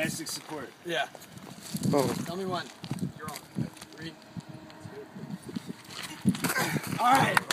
Gymnastic support. Yeah. Oh. Tell me one. You're on. 3. All right.